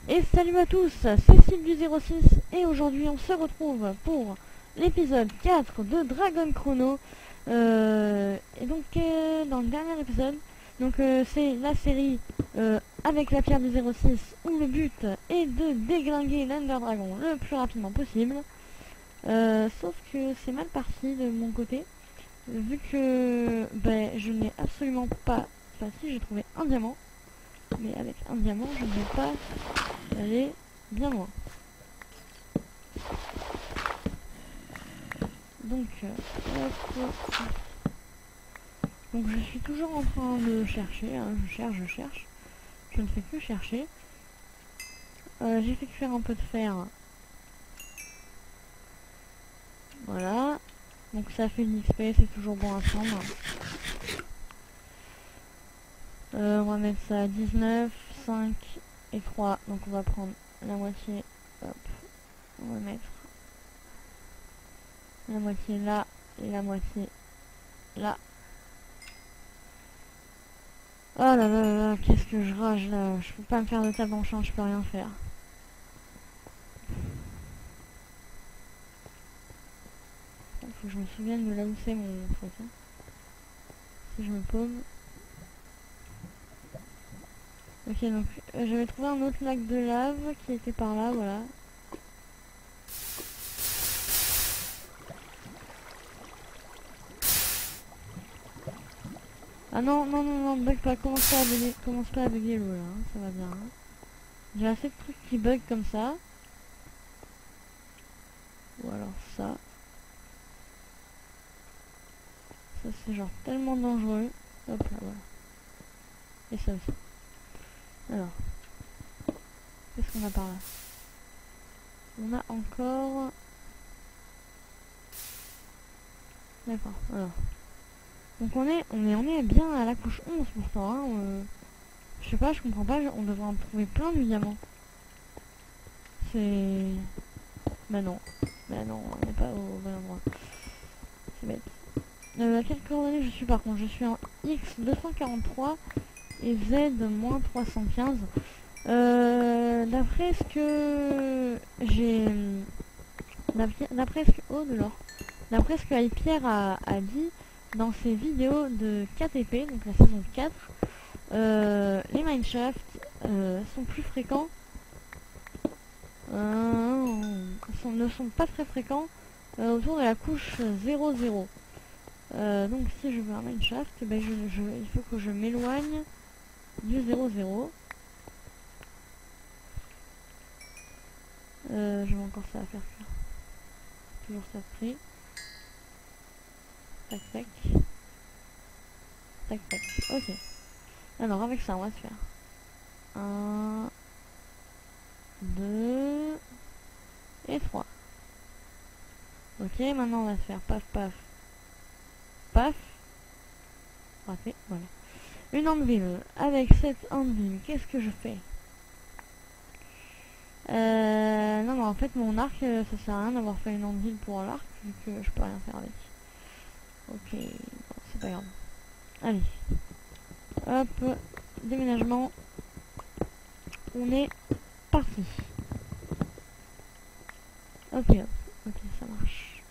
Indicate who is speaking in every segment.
Speaker 1: Et salut à tous, c'est Sylve du 06 et aujourd'hui on se retrouve pour l'épisode 4 de Dragon Chrono. Et donc dans le dernier épisode, c'est la série avec la pierre du 06 où le but est de déglinguer l'Ender Dragon le plus rapidement possible. Sauf que c'est mal parti de mon côté, vu que je n'ai absolument pas... Enfin si, j'ai trouvé un diamant, mais avec un diamant je ne vais pas aller bien loin. Donc, hop. Donc je suis toujours en train de chercher, hein. Je cherche. Je ne fais que chercher. J'ai fait cuire un peu de fer. Voilà. Donc ça fait une XP, c'est toujours bon à prendre. On va mettre ça à 19, 5 et 3. Donc on va prendre la moitié. Hop. On va mettre la moitié là et la moitié là. Oh là là là là, qu'est-ce que je rage là. Je peux pas me faire de table en champ, je peux rien faire. Faut que je me souvienne de là où c'est mon truc. Hein. Si je me paume. Ok, donc j'avais trouvé un autre lac de lave qui était par là, voilà. Ah non, non, non, non, bug pas, commence pas à bugger l'eau là, hein, ça va bien. Hein. J'ai assez de trucs qui bug comme ça. Ou alors ça. Ça c'est genre tellement dangereux. Hop là, voilà. Et ça aussi. Alors. Qu'est-ce qu'on a par là? On a encore... D'accord, alors. Donc on est bien à la couche 11 pourtant, hein. Je sais pas, je comprends pas, on devrait en trouver plein du diamant. C'est... Bah non, on n'est pas au bon endroit. C'est bête. À quelles coordonnées je suis par contre? Je suis en X 243 et Z moins 315. D'après ce que j'ai... D'après ce que... Oh de l'or. D'après ce que Hypierre a dit dans ses vidéos de KTP, donc la saison 4, les mineshafts sont plus fréquents. Ne sont pas très fréquents autour de la couche 0,0. Donc si je veux un mineshaft, il faut que je m'éloigne du 0,0. J'ai encore ça à faire. Toujours ça pris. Tac tac. Tac tac. Ok. Alors avec ça on va se faire 1, 2 et 3. Ok, maintenant on va se faire paf paf paf. Raté, voilà. Une anvil. Avec cette anvil, qu'est-ce que je fais? Non mais en fait mon arc ça sert à rien d'avoir fait une anvil pour l'arc vu que je peux rien faire avec. Ok, bon, c'est pas grave. Allez. Hop, déménagement. On est parti. Ok, hop. Ok, ça marche.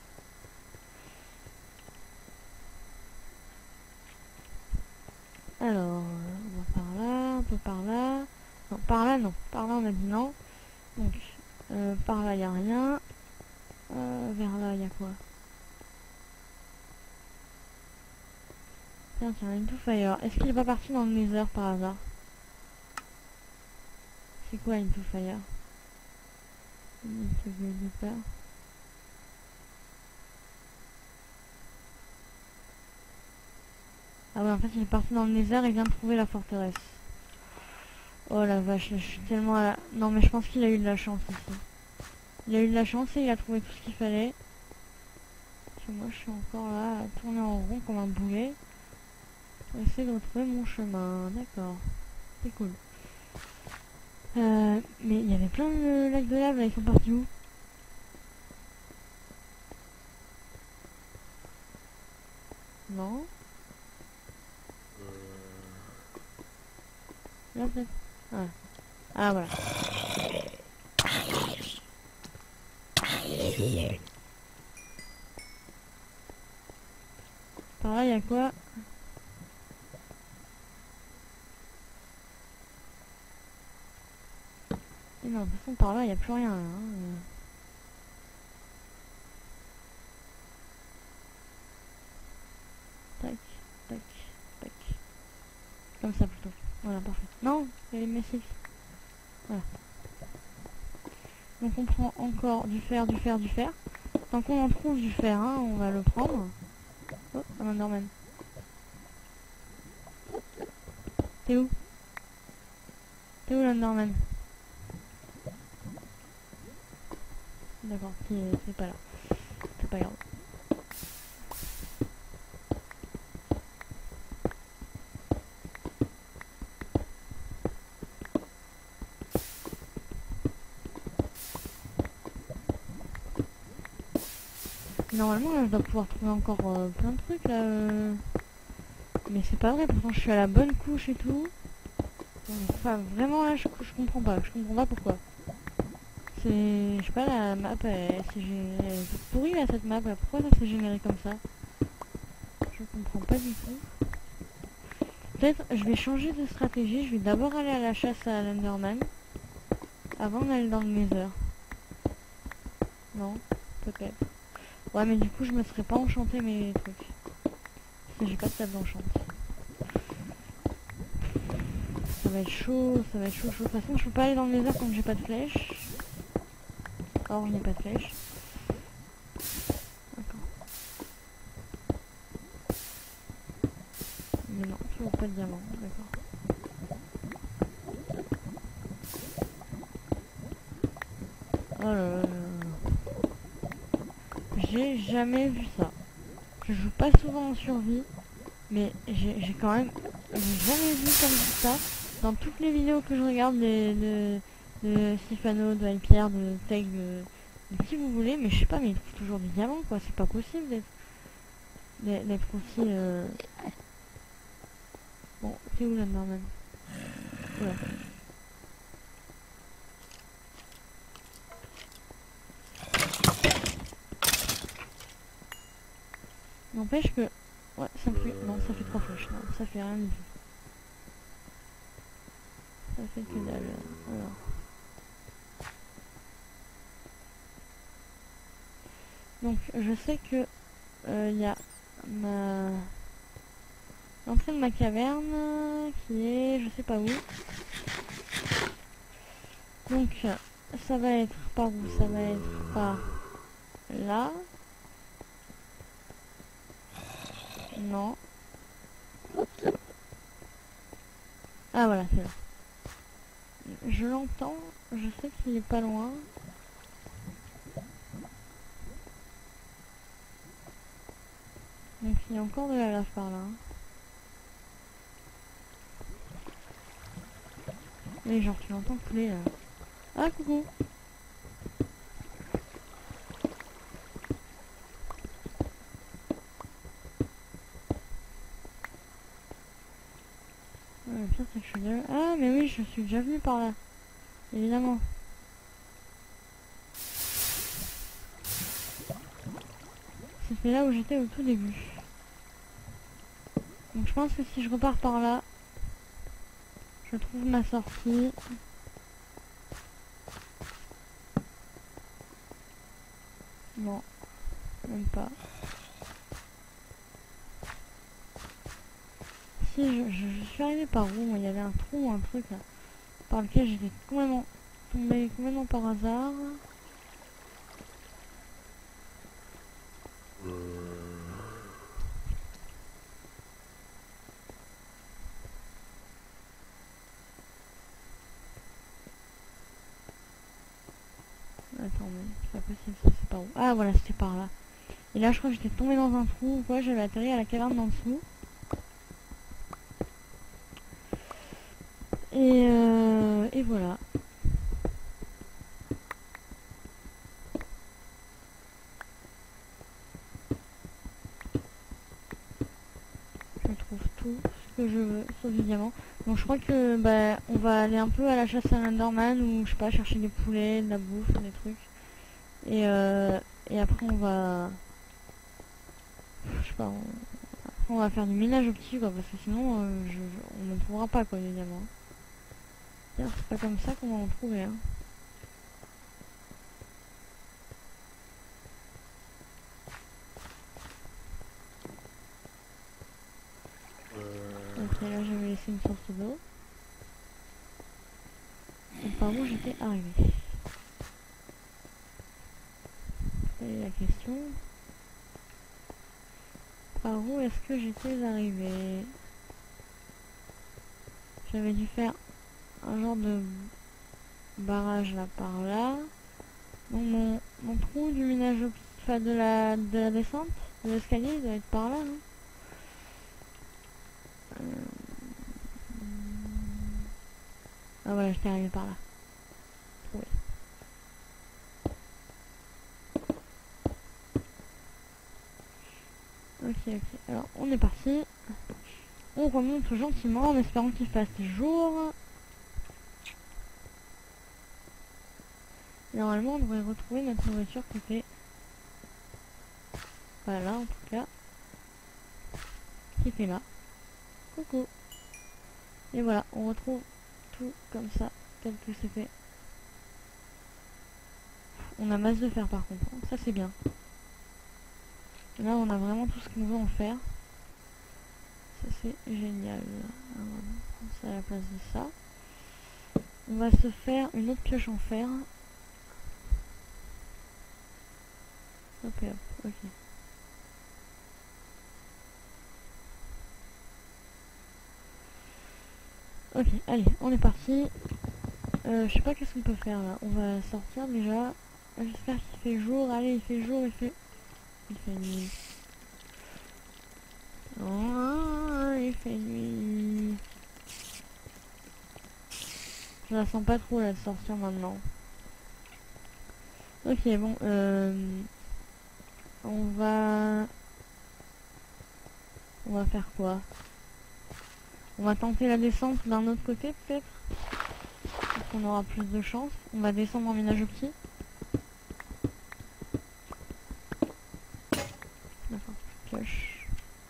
Speaker 1: Alors, on va par là, un peu par là. Non, par là, non. Par là, on a dit non. Donc, par là, il n'y a rien. Vers là, il y a quoi? Tiens, une Into Fire. Est-ce qu'il est pas parti dans le Nether par hasard? C'est quoi Into Fire? Ah ouais, en fait, il est parti dans le Nether et vient de trouver la forteresse. Oh la vache, je suis tellement à la... Non, mais je pense qu'il a eu de la chance ici. Il a eu de la chance et il a trouvé tout ce qu'il fallait. Parce que moi, je suis encore là à tourner en rond comme un boulet. Pour essayer de retrouver mon chemin. D'accord. C'est cool. Mais il y avait plein de lacs de lave là, ils sont partis où? Non. Là peut-être. Ah. Ah voilà.
Speaker 2: difficile.
Speaker 1: Par là, il y a quoi? Et non, de toute façon, par là, il n'y a plus rien. Là, hein. Tac, tac, tac. Comme ça plutôt. Voilà, parfait. Non, il y a les massifs. Voilà. Donc on prend encore du fer, du fer, du fer. Tant qu'on en trouve du fer, hein, on va le prendre. Oh, un Enderman. T'es où? T'es où l'Enderman? D'accord, t'es pas là. C'est pas grave. Normalement, là, je dois pouvoir trouver encore plein de trucs là. Mais c'est pas vrai, pourtant je suis à la bonne couche et tout. Enfin, vraiment là, je comprends pas. Je comprends pas pourquoi. C'est. Je sais pas, la map, elle est pourrie là, cette map. Là. Pourquoi ça s'est généré comme ça? Je comprends pas du tout. Peut-être je vais changer de stratégie. Je vais d'abord aller à la chasse à l'Enderman avant d'aller dans le Nether. Non, peut-être. Ouais, mais du coup, je me serais pas enchanté mes trucs. Parce que j'ai pas de table d'enchant. Ça va être chaud, ça va être chaud, chaud. De toute façon, je peux pas aller dans le Nether quand j'ai pas de flèches. Or, je n'ai pas de flèches. D'accord. Mais non, toujours pas de diamant. D'accord. Oh là là là là. J'ai jamais vu ça. Je joue pas souvent en survie, mais j'ai quand même jamais vu comme ça. Dans toutes les vidéos que je regarde de Sifano, de Hypierre, de Teg, de qui vous voulez, mais je sais pas, mais il trouve toujours des diamants quoi, c'est pas possible d'être aussi... Bon, c'est où l'Enderman? Voilà. N'empêche que... Ouais, ça me fait... Non, ça fait 3 flèches, non, ça fait rien du tout. Ça fait que dalle, alors... Donc, je sais que... Il y a l'entrée de ma caverne qui est je sais pas où. Donc ça va être par où? Ça va être par là. Non. Ah voilà, c'est là. Je l'entends, je sais qu'il est pas loin. Donc il y a encore de la lave par là. Mais genre tu l'entends couler là. Ah coucou. Le pire c'est que je suis déjà... Ah mais oui, je suis déjà venu par là. Évidemment. C'était là où j'étais au tout début. Donc je pense que si je repars par là, je trouve ma sortie. Non, même pas. Si, je suis arrivée par où? Il y avait un trou ou un truc là, par lequel j'étais complètement tombée complètement par hasard. Attends, mais c'est pas possible, ça c'est par où? Ah voilà, c'était par là. Et là je crois que j'étais tombée dans un trou ou quoi, j'avais atterri à la caverne d'en dessous. Et voilà. Je trouve tout ce que je veux, sauf du diamant. Donc je crois que bah on va aller un peu à la chasse à l'Enderman ou je sais pas, chercher des poulets, de la bouffe, des trucs. et après on va... Je sais pas, on va faire du minage au petit quoi, parce que sinon on ne trouvera pas quoi les diamants. C'est pas comme ça qu'on va en trouver hein. Ok, là j'avais laissé une source d'eau. Et par où j'étais arrivé? C'est la question. Par où est-ce que j'étais arrivé? J'avais dû faire un genre de barrage là par là. Donc mon trou du minage enfin de la descente de l'escalier il doit être par là non? Ah voilà, j'étais arrivé par là. Trouvé. Ok, alors on est parti. On remonte gentiment en espérant qu'il fasse jour. Normalement on devrait retrouver notre nourriture qui était pas là en tout cas. Qui était là. Coucou. Et voilà, on retrouve tout comme ça, tel que c'était. On a masse de fer par contre, ça c'est bien. Là on a vraiment tout ce qu'on veut en faire. Ça c'est génial. Alors, on va prendre ça à la place de ça. On va se faire une autre pioche en fer. Hop et hop, ok. Ok, allez, on est parti. Je sais pas qu'est-ce qu'on peut faire là. On va sortir déjà. J'espère qu'il fait jour. Allez, il fait jour, il fait nuit. Oh, il fait nuit. Je la sens pas trop là de sortir maintenant. Ok, bon, on va faire quoi? On va tenter la descente d'un autre côté peut-être. On aura plus de chance. On va descendre en minage au petit. D'accord, pioche.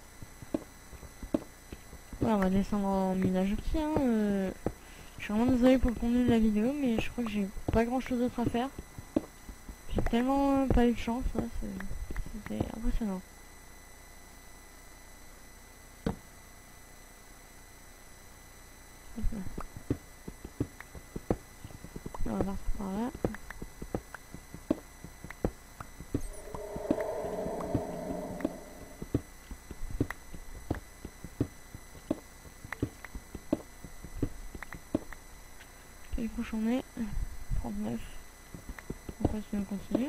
Speaker 1: Voilà, on va descendre en minage au petit. Hein. Je suis vraiment désolée pour le contenu de la vidéo, mais je crois que j'ai pas grand chose d'autre à faire. J'ai tellement pas eu de chance, là, c'était impressionnant. Hop là. On va partir par là. Quelle couche on est? 39. On continue.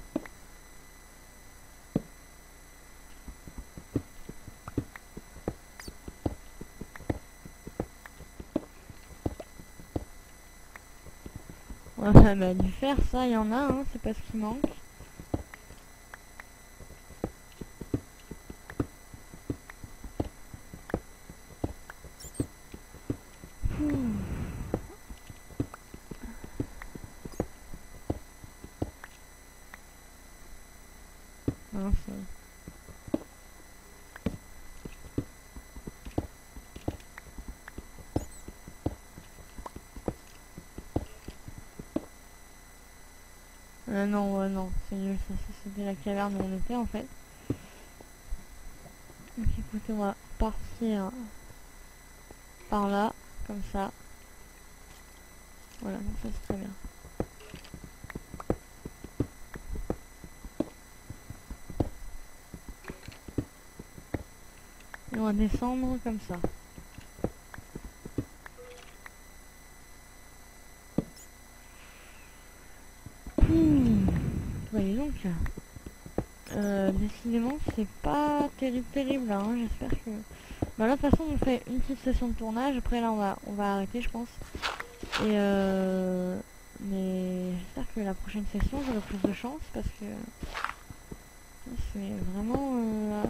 Speaker 1: Ouais, bah du fer, ça, il y en a, hein, c'est pas ce qui manque. Non, non, c'est nul, ça c'était la caverne où on était en fait. Donc écoutez, on va partir par là, comme ça. Voilà, donc ça c'est très bien. Et on va descendre comme ça. Voyez donc, décidément c'est pas terrible hein, j'espère que... Bah là de toute façon on fait une petite session de tournage, après là on va arrêter je pense. Et mais j'espère que la prochaine session j'aurai plus de chance parce que c'est vraiment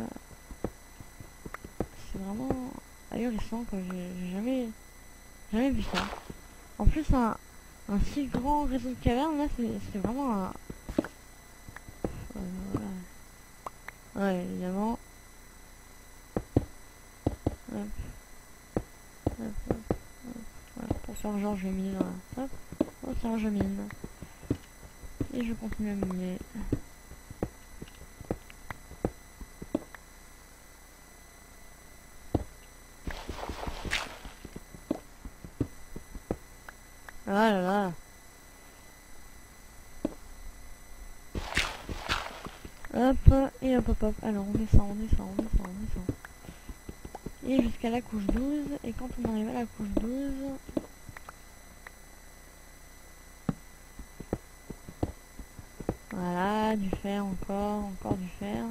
Speaker 1: ahurissant quoi, j'ai jamais vu ça. En plus un si grand réseau de cavernes là c'est vraiment Ouais, évidemment. Hop. Hop, hop, hop. Voilà, pour faire genre je mine, voilà. Hop, oh tiens je mine. Et je continue à miner. Ah là là. Hop, et hop hop hop. Alors on descend, on descend, on descend, on descend. Et jusqu'à la couche 12. Et quand on arrive à la couche 12... Voilà, du fer encore, encore du fer.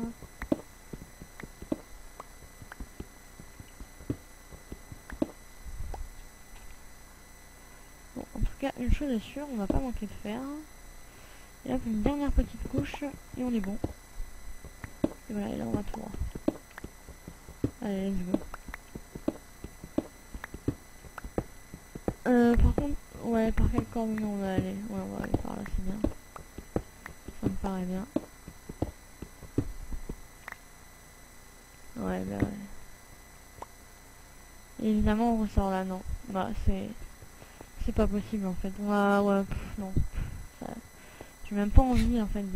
Speaker 1: Bon, en tout cas, une chose est sûre, on va pas manquer de fer. Et hop, une dernière petite couche, et on est bon. Et voilà, et là on va tout voir. Allez, let's go. Par contre, ouais, par quelle coordonnée on va aller? Ouais, on va aller par là, c'est bien. Ça me paraît bien. Ouais, bah ouais. Et évidemment, on ressort là, non. Bah, c'est pas possible en fait. On va, ouais, non. J'ai même pas envie en fait de...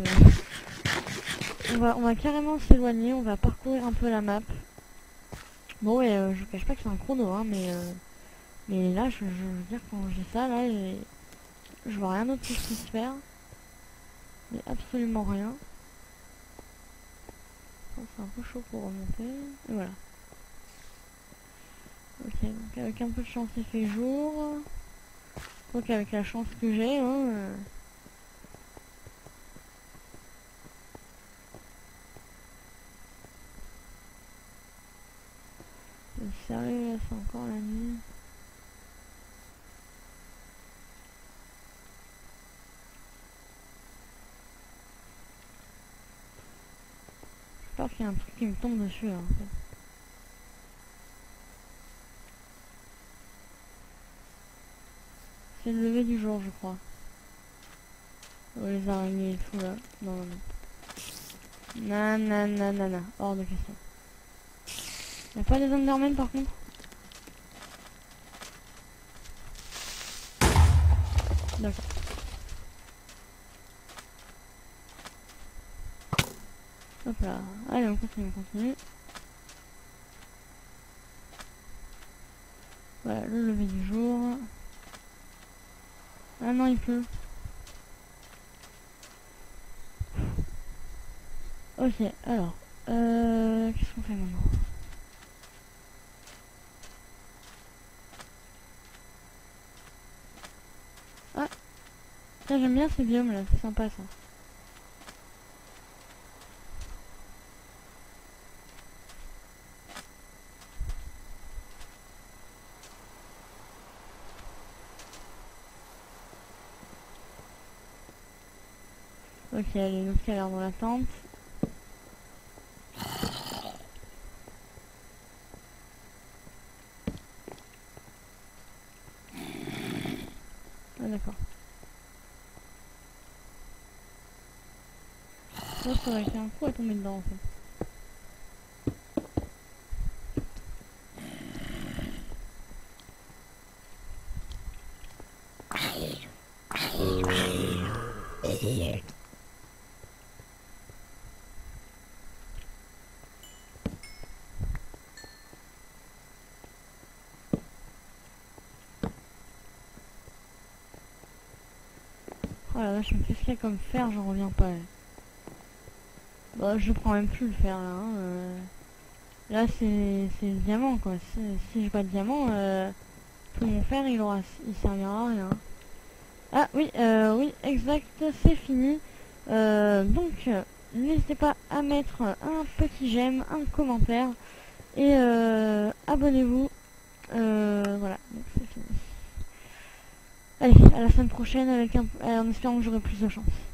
Speaker 1: On va carrément s'éloigner, on va parcourir un peu la map. Bon, ouais, je vous cache pas que c'est un chrono, hein, mais là, je veux dire, quand j'ai ça, là, je vois rien d'autre que je puisse faire. Mais absolument rien. C'est un peu chaud pour remonter. Et voilà. Ok, donc avec un peu de chance, il fait jour. Donc avec la chance que j'ai, hein... Sérieux, là, c'est encore la nuit. J'espère qu'il y a un truc qui me tombe dessus, là, en fait. C'est le lever du jour, je crois. Oh, les araignées et tout, là. Non, non, non. Nanana, hors de question. Y'a pas des Endermen, par contre? D'accord. Hop là. Allez, on continue, on continue. Voilà, le lever du jour. Ah non, il pleut. Ok, alors. Qu'est-ce qu'on fait maintenant? Ah, tiens, j'aime bien ces biomes là, c'est sympa ça. Ok, allez, donc il y a l'air dans la tente. Ah d'accord. Ça aurait été un coup à tomber dedans en fait. Oh la vache, je me fais ce qu'il y a comme fer, j'en reviens pas. Bah, je prends même plus le fer là. Hein, là, c'est le diamant quoi. Si j'ai pas de diamant, tout mon fer il servira à rien. Ah oui, oui, exact, c'est fini. Donc, n'hésitez pas à mettre un petit j'aime, un commentaire et abonnez-vous. Voilà, donc c'est fini. Allez, à la semaine prochaine avec en espérant que j'aurai plus de chance.